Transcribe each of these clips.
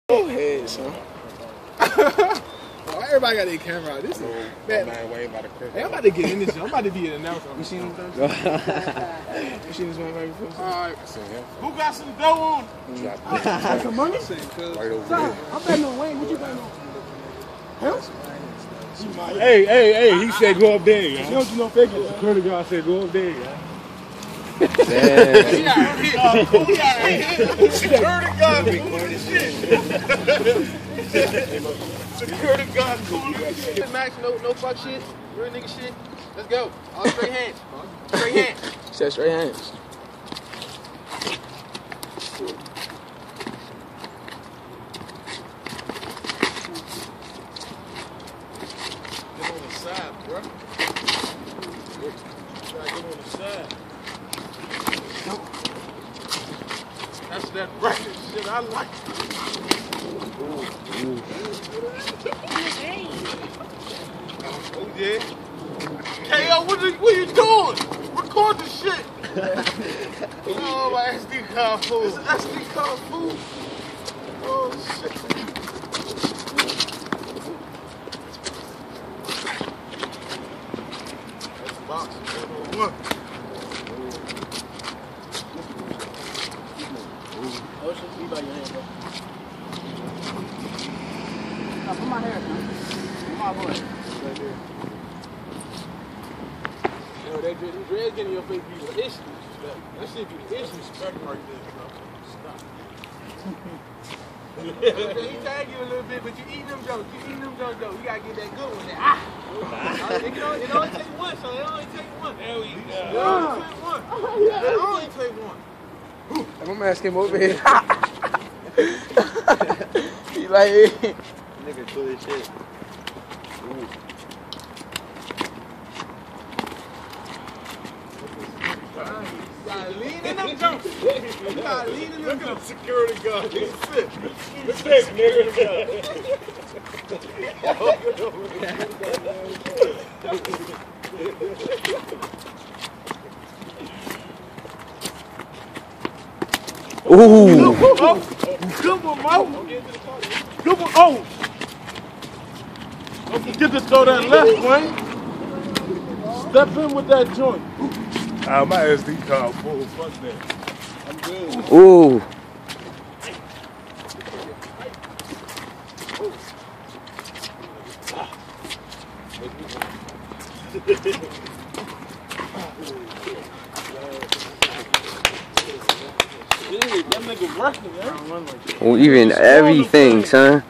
Go ahead, son. Oh, everybody got their camera out. This is bad. Hey, I'm about to get in this. I'm about to be an announcer. You seen this? You seen this man right before? Alright. Who got some dough on? Got some money? Right over there. I'm betting on Wayne. What you betting on? Him? Hey, he said go up there, y'all. You don't do no figures. Security guard said go up there, y'all. Security guard cool as shit. Security guard cool as shit. Max, no fuck shit. Real nigga shit. Let's go. All straight hands. Straight hands. Said straight hands. Get on the side, bro. Try to get on the side. That's that racket shit I like. Oh yeah. KO, what are you doing? Record the shit. Oh, my SD card fool. It's an SD card fool. Oh shit. That's boxing 101. Ocean, you by your hand, bro. Now, put my hair, man. Put my boy. Right there. Yo, that dread getting your face be the issue. That shit be the issue. Respect right there, bro. Stop. He tag you a little bit, but you eating them jokes. You gotta get that good one there. It only take one, so it only take one. There we go. It only take one. It only take one. My man came over here. He like, nigga cool as shit. Ooh. You gotta lean in them jumps. You gotta lean in them jumps. Look at the security guard. He's sick. He's sick, nigga. Ooh. Good one, Mo. Good one. Oh. Don't forget to throw that left, Wayne. Step in with that joint. My SD card full. Fuck that. I'm good. Ooh. That nigga working, man. Well, even everything, son.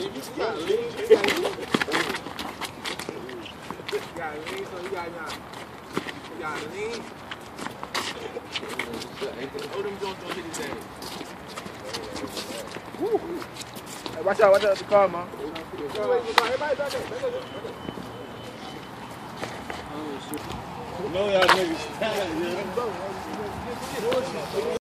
Watch out the car, man. Everybody back there. No, y'all niggas.